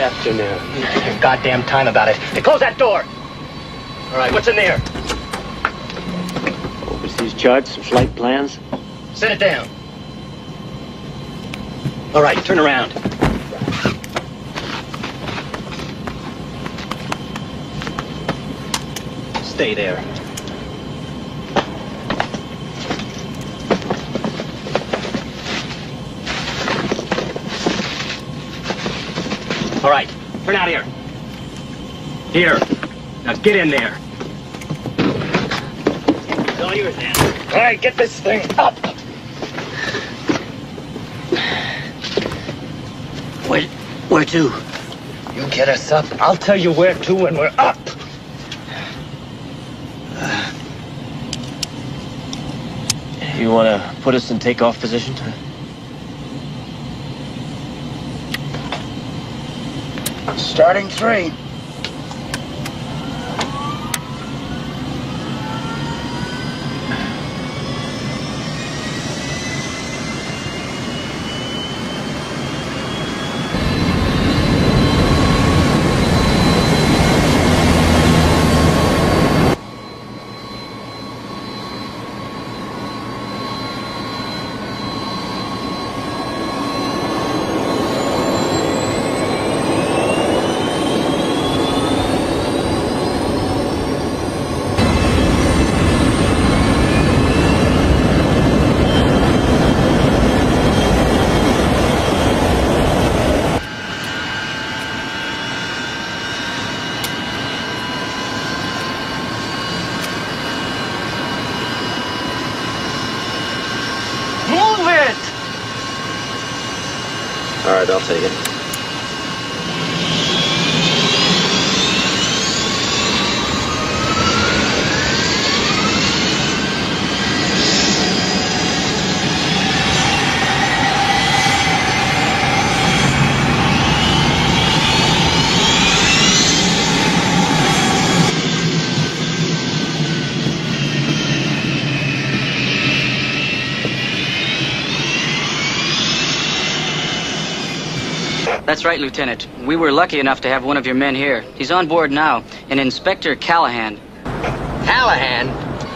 afternoon. You take your goddamn time about it. Hey, close that door! All right, what's in there? Overseas charts, some flight plans. Set it down. All right, turn around. Stay there. All right, turn out here. Here. Now get in there. It's all yours, man. All right, get this thing up. Where to? You get us up. I'll tell you where to when we're up. You want to put us in takeoff position? Starting 3. All right, I'll take it. That's right, Lieutenant. We were lucky enough to have one of your men here. He's on board now, an Inspector Callahan. Callahan?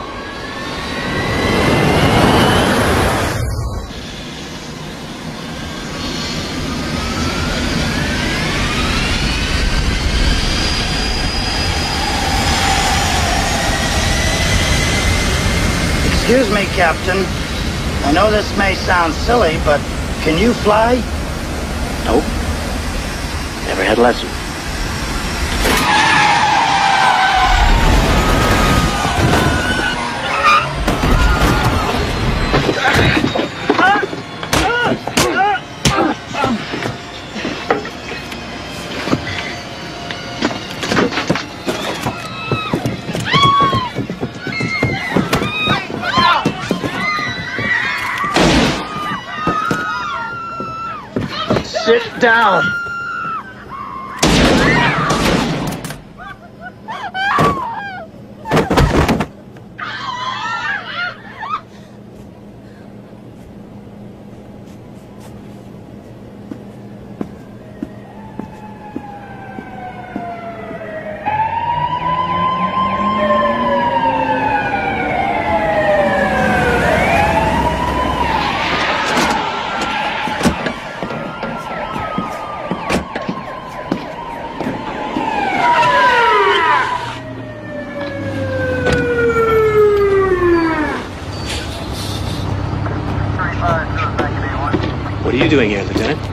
Excuse me, Captain. I know this may sound silly, but can you fly? Nope. Never had a lesson. Sit down. What are you doing here, Lieutenant?